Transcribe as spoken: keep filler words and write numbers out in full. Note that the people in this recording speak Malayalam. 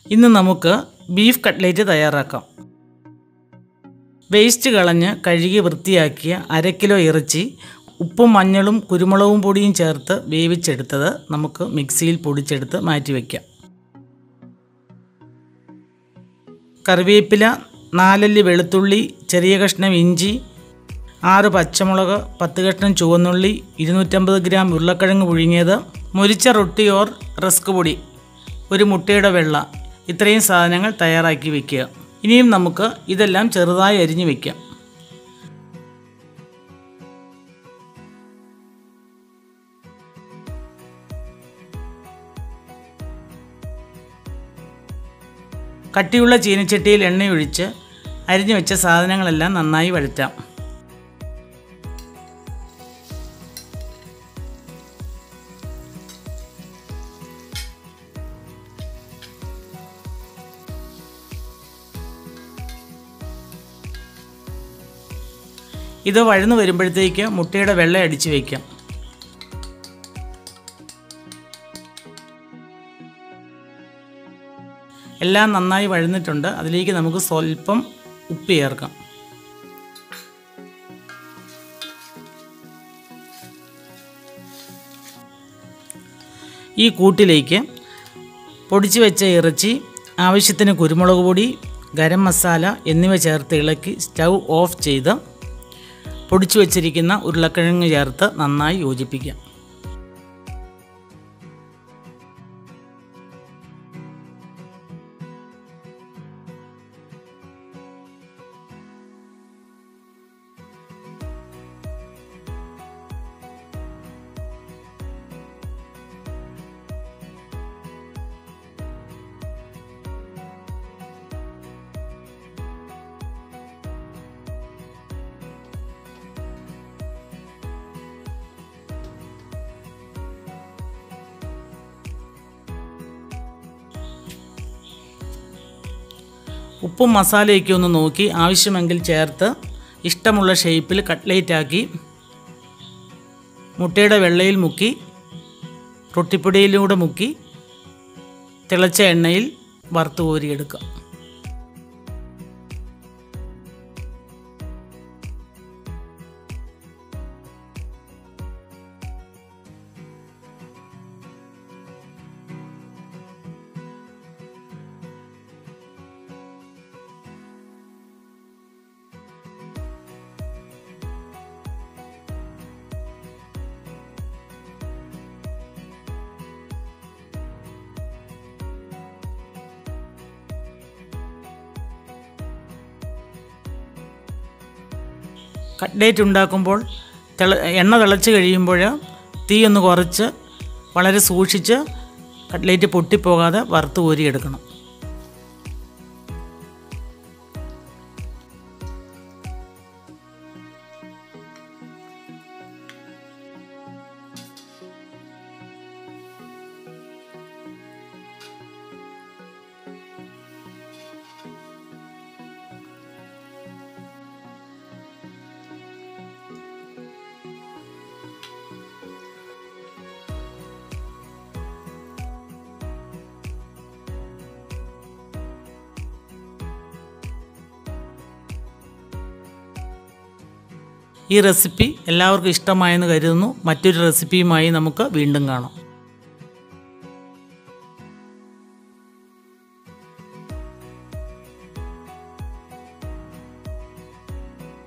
ഇന്ന് നമുക്ക് ബീഫ് കട്ട്ലേറ്റ് തയ്യാറാക്കാം. വേസ്റ്റ് കളഞ്ഞ് കഴുകി വൃത്തിയാക്കിയ അര കിലോ ഇറച്ചി ഉപ്പും മഞ്ഞളും കുരുമുളകും പൊടിയും ചേർത്ത് വേവിച്ചെടുത്തത് നമുക്ക് മിക്സിയിൽ പൊടിച്ചെടുത്ത് മാറ്റി വയ്ക്കാം. കറിവേപ്പില, നാലല്ലി വെളുത്തുള്ളി, ചെറിയ കഷ്ണം ഇഞ്ചി, ആറ് പച്ചമുളക്, പത്ത് കഷ്ണം ചുവന്നുള്ളി, ഇരുന്നൂറ്റമ്പത് ഗ്രാം ഉരുളക്കിഴങ്ങ് പുഴുങ്ങിയത്, മുരിച്ച റൊട്ടി ഓർ റസ്ക് പൊടി, ഒരു മുട്ടയുടെ വെള്ള, ഇത്രയും സാധനങ്ങൾ തയ്യാറാക്കി വയ്ക്കുക. ഇനിയും നമുക്ക് ഇതെല്ലാം ചെറുതായി അരിഞ്ഞു വയ്ക്കാം. കട്ടിയുള്ള ചീനച്ചട്ടിയിൽ എണ്ണയൊഴിച്ച് അരിഞ്ഞു വെച്ച സാധനങ്ങളെല്ലാം നന്നായി വഴറ്റാം. ഇത് വഴന്നു വരുമ്പോഴത്തേക്ക് മുട്ടയുടെ വെള്ള അടിച്ചു വയ്ക്കാം. എല്ലാം നന്നായി വഴന്നിട്ടുണ്ട്. അതിലേക്ക് നമുക്ക് സ്വല്പം ഉപ്പ് ചേർക്കാം. ഈ കൂട്ടിലേക്ക് പൊടിച്ചു വെച്ച ഇറച്ചി, ആവശ്യത്തിന് കുരുമുളക് പൊടി, ഗരം മസാല എന്നിവ ചേർത്ത് ഇളക്കി സ്റ്റൗ ഓഫ് ചെയ്ത് പൊടിച്ചു വച്ചിരിക്കുന്ന ഉരുളക്കിഴങ്ങ് ചേർത്ത് നന്നായി യോജിപ്പിക്കാം. ഉപ്പും മസാലയൊക്കെ ഒന്ന് നോക്കി ആവശ്യമെങ്കിൽ ചേർത്ത് ഇഷ്ടമുള്ള ഷേപ്പിൽ കട്ട്ലേറ്റാക്കി മുട്ടയുടെ വെള്ളയിൽ മുക്കി റൊട്ടിപ്പൊടിയിലൂടെ മുക്കി തിളച്ച എണ്ണയിൽ വറുത്ത് കോരിയെടുക്കാം. കട്ട്ലേറ്റ് ഉണ്ടാക്കുമ്പോൾ തിള എണ്ണ തിളച്ച് കഴിയുമ്പോൾ തീ ഒന്ന് കുറച്ച് വളരെ സൂക്ഷിച്ച് കട്ട്ലേറ്റ് പൊട്ടിപ്പോകാതെ വറുത്ത് കോരിയെടുക്കണം. ഈ റെസിപ്പി എല്ലാവർക്കും ഇഷ്ടമായെന്ന് കരുതുന്നു. മറ്റൊരു റെസിപ്പിയുമായി നമുക്ക് വീണ്ടും കാണാം.